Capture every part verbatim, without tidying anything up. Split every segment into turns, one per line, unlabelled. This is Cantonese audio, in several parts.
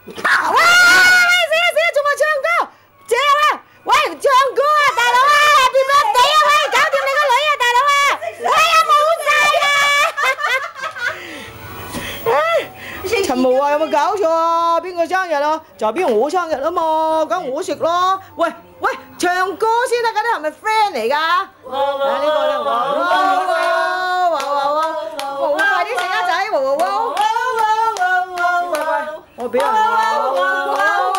哇！死啦死啦，仲話唱歌，正啊！喂，唱歌啊，大佬啊 ，Happy birthday 啊！喂，搞掂你個女啊，大佬啊！哎呀，冇晒啊！陳毛話有冇搞錯啊？邊個生日啊？就係邊個我生日啊嘛，梗我食咯。喂喂，唱歌先得㗎，啲係咪 friend 嚟㗎？啊呢個咧，哇哇哇哇哇哇！快啲食啊仔，哇哇哇！我俾人哇哇哇！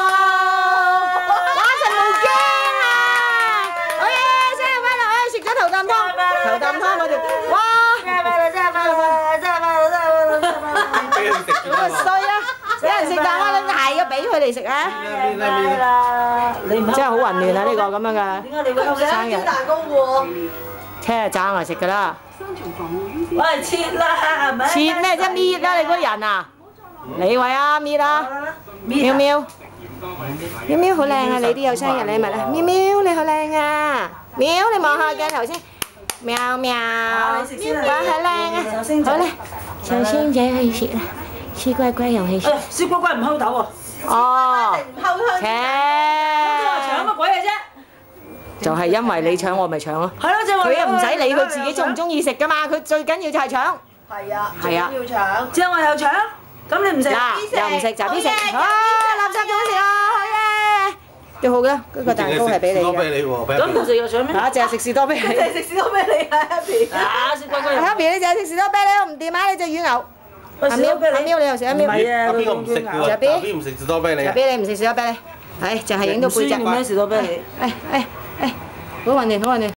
哇陳毛驚啊！好嘢，生日快樂啊！食咗頭啖湯，頭啖湯我哋哇！生日快樂，生日快樂，生日快樂，生日快樂！俾佢食咗啊！衰啊！俾人食啖啊！你係要俾佢哋食啊！你唔真係好混亂啊！呢個咁樣嘅。點解你會生日蛋糕喎？聽日爭嚟食㗎啦！喂，切啦，係咪？切咩啫？搣啦！你嗰人啊！你位啊，搣啦！喵喵，喵喵好靚啊！你都有生日禮物啊！喵喵你好靚啊！喵你望下鏡頭先，喵喵，哇好靚啊！好啦，壽星仔可以食啦，黐乖乖又可以食。黐乖乖唔摳頭喎。哦，請。搶乜鬼嘢啫？就係因為你搶我咪搶咯。係咯，就話佢又唔使理佢自己中唔中意食㗎嘛，佢最緊要就係搶。係啊，係啊，要搶。之後我又搶。咁你唔食？嗱，又唔食就邊食？啊，垃圾仲好食啊！好嘢，都好嘅，嗰個蛋糕係俾你嘅。咁唔食又搶咩？嚇，淨係食士多啤梨。淨係食士多啤梨啊 ，Happy！ 啊，雪貴貴。Happy 你淨係食士多啤梨，我唔掂啊！你隻乳牛。阿喵，阿喵你又食阿喵？唔係啊，邊個唔食嘅喎？阿邊唔食士多啤梨？阿邊你唔食士多啤梨？係，淨係影到背脊。唔需要咩士多啤梨？誒誒誒，好混亂，好混亂。